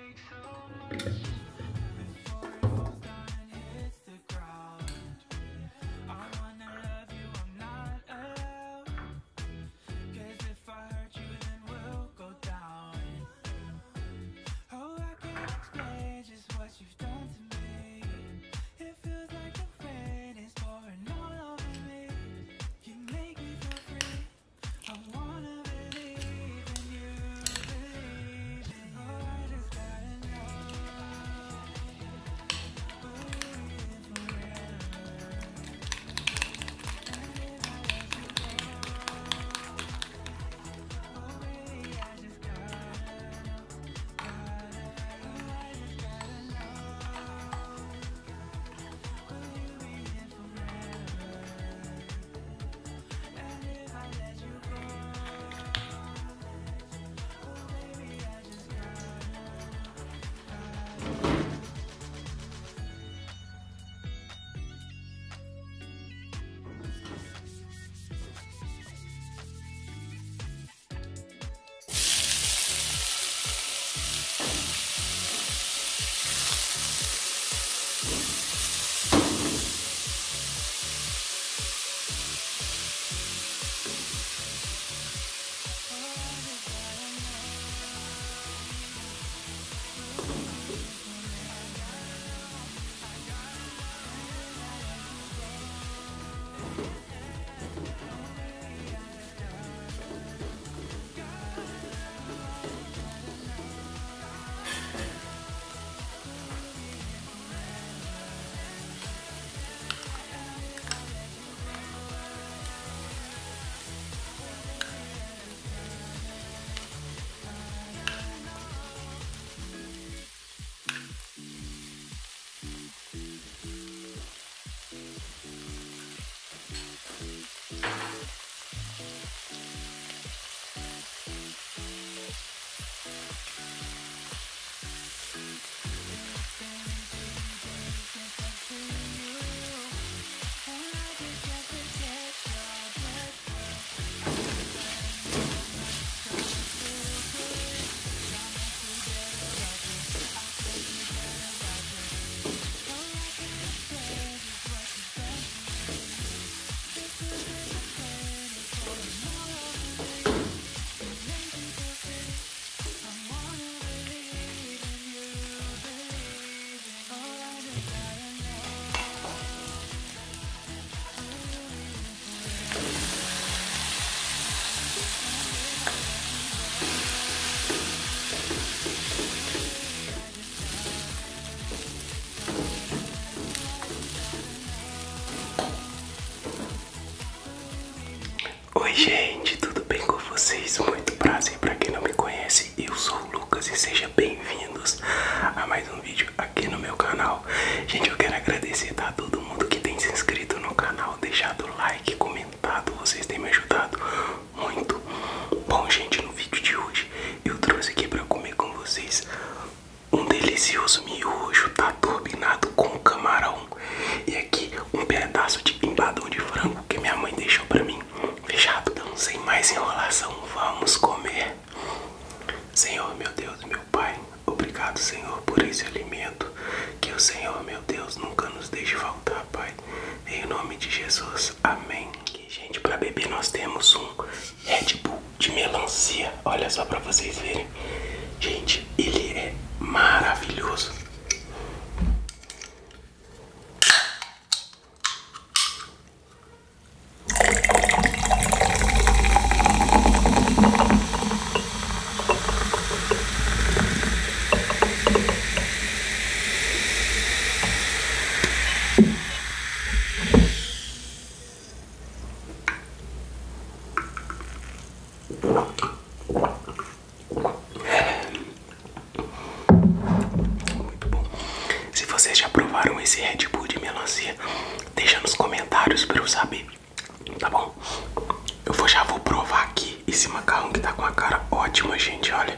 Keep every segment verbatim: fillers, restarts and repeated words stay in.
Oi gente, tudo bem com vocês? Muito prazer, pra quem não me conhece, eu sou o Lucas e sejam bem-vindos a mais um vídeo aqui no meu canal. Gente, eu quero agradecer a todo mundo que tem se inscrito no canal, deixado o like, comentado, vocês têm me ajudado muito. Bom gente, no vídeo de hoje eu trouxe aqui pra comer com vocês um delicioso miojo, tá turbinado com camarão. E aqui um pedaço de empadão de frango que minha mãe deixou pra mim, fechado. Então, sem mais enrolação, vamos comer. Senhor, meu Deus, meu Pai, obrigado, Senhor, por esse alimento. Que o Senhor, meu Deus, nunca nos deixe faltar, Pai. Em nome de Jesus, amém. Aqui, gente, pra beber nós temos um Red Bull de melancia. Olha só pra vocês verem. Gente, ele é maravilhoso. Muito bom. Se vocês já provaram esse Red Bull de melancia, deixa nos comentários pra eu saber, tá bom? Eu vou, já vou provar aqui esse macarrão que tá com a cara ótima, gente, olha.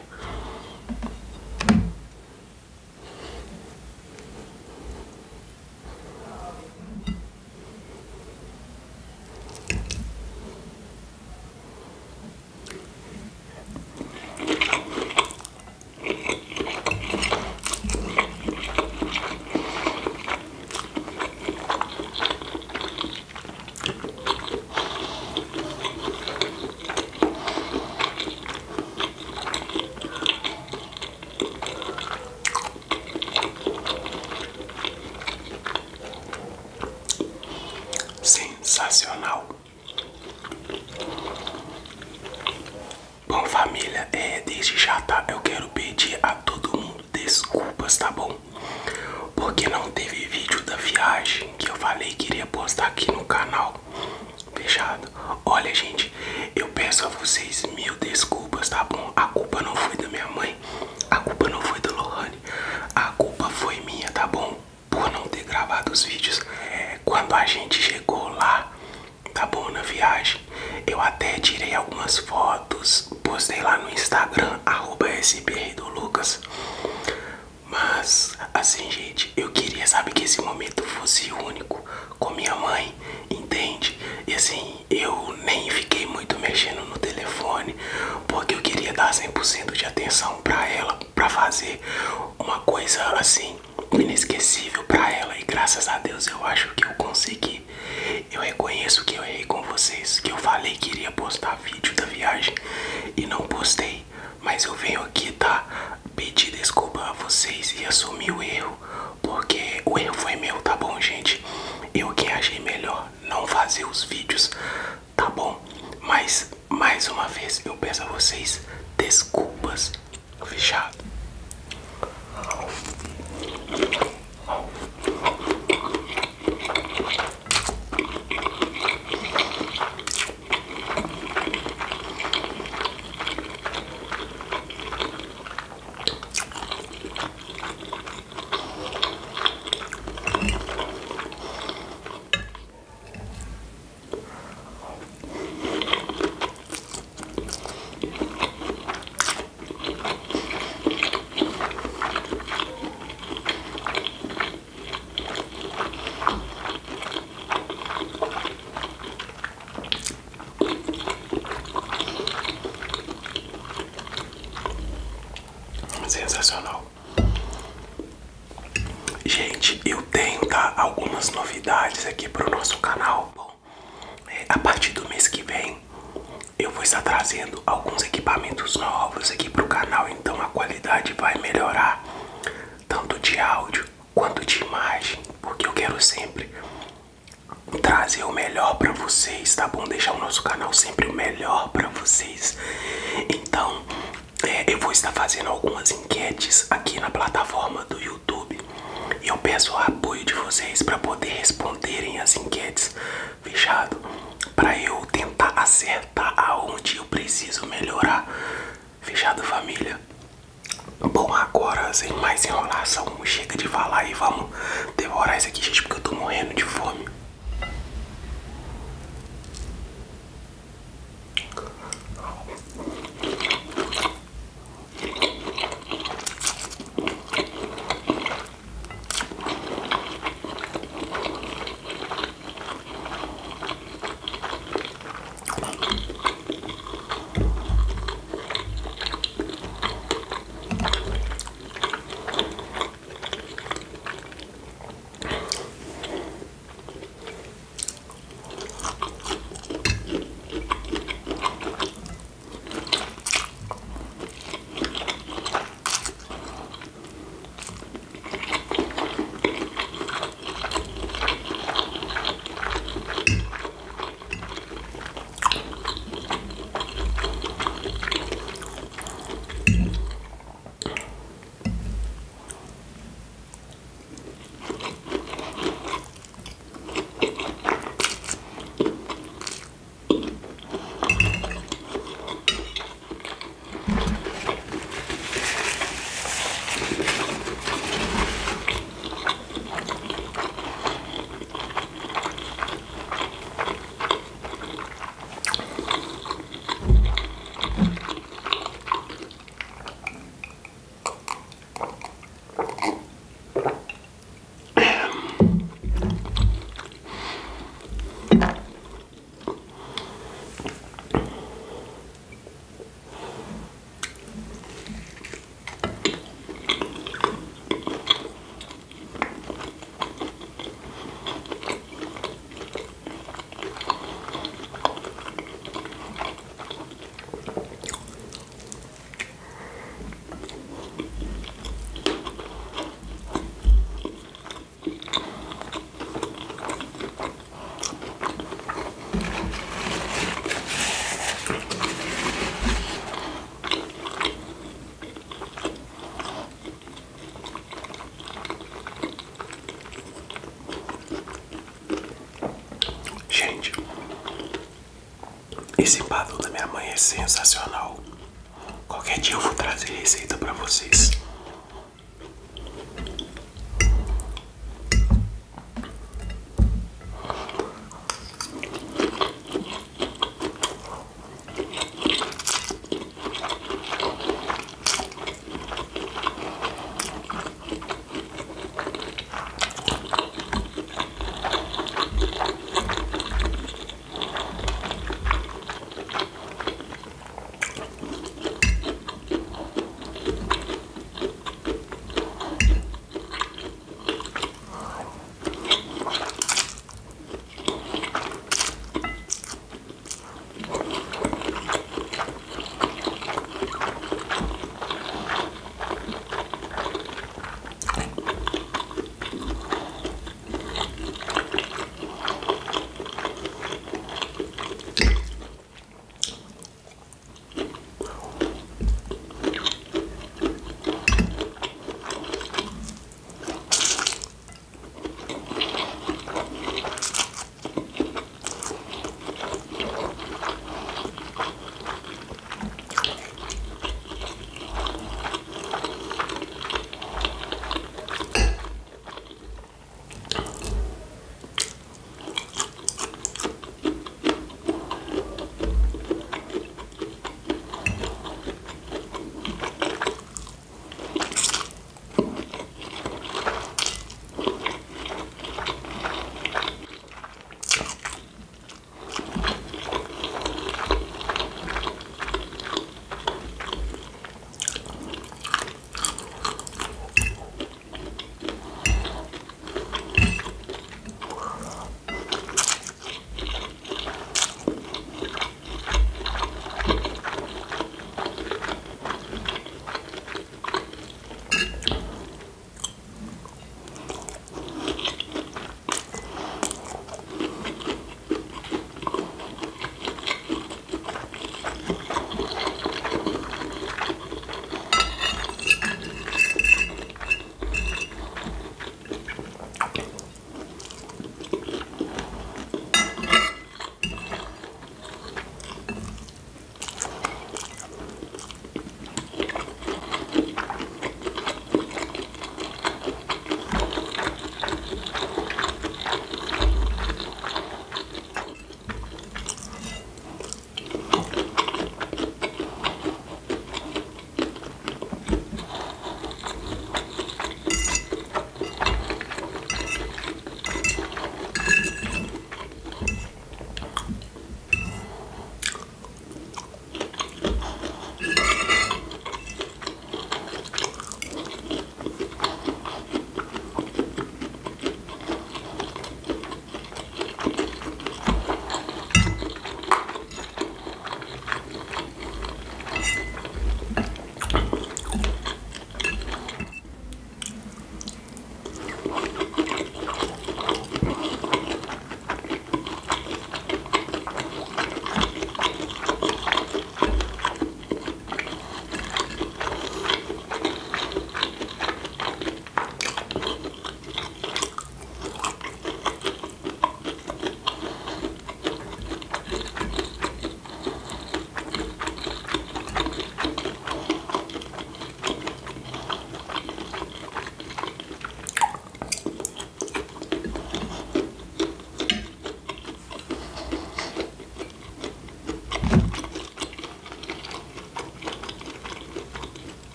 desculpas, tá bom? Porque não teve vídeo da viagem que eu falei que iria postar aqui no canal. Fechado. Olha, gente, eu peço a vocês mil desculpas, tá bom? A culpa não foi da minha mãe, a culpa não foi da Lohane, a culpa foi minha, tá bom? Por não ter gravado os vídeos. É, quando a gente chegou lá, tá bom, na viagem, eu até tirei algumas fotos, postei lá no Instagram, arroba S B R do Lucas. Mas, assim, gente, eu queria, sabe, que esse momento fosse único com minha mãe, entende? E assim, eu nem fiquei muito mexendo no telefone, porque eu queria dar cem por cento de atenção pra ela, pra fazer uma coisa, assim, inesquecível pra ela. E graças a Deus eu acho que eu consegui. Eu reconheço que eu errei com vocês, que eu falei que iria postar vídeo da viagem e não postei. Mas eu venho aqui, tá? Pedir desculpa a vocês e assumir o erro, porque o erro foi meu, tá bom, gente? Eu que achei melhor não fazer os vídeos, tá bom? Mas, mais uma vez, eu peço a vocês desculpas. Fechado. Sensacional. Gente, eu tenho, tá, algumas novidades aqui pro nosso canal. Bom, é, a partir do mês que vem eu vou estar trazendo alguns equipamentos novos aqui pro canal, então a qualidade vai melhorar, tanto de áudio quanto de imagem, porque eu quero sempre trazer o melhor pra vocês, tá bom? Deixar o nosso canal sempre o melhor pra vocês. Então, é, eu vou estar fazendo algumas enquetes aqui na plataforma do YouTube e eu peço o apoio de vocês para poder responderem as enquetes, fechado? Para eu tentar acertar aonde eu preciso melhorar, fechado, família? Bom, agora sem mais enrolação, chega de falar e vamos devorar isso aqui, gente, porque eu tô morrendo de fome. Esse empadão da minha mãe é sensacional. Qualquer dia eu vou trazer receita pra vocês.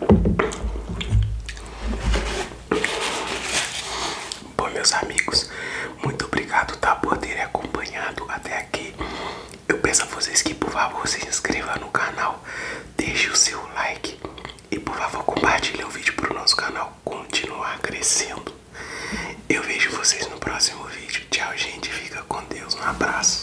Bom, meus amigos, muito obrigado, tá, por terem acompanhado até aqui. Eu peço a vocês que, por favor, se inscrevam no canal, deixe o seu like e, por favor, compartilhe o vídeo para o nosso canal continuar crescendo. Eu vejo vocês no próximo vídeo. Tchau, gente. Fica com Deus. Um abraço.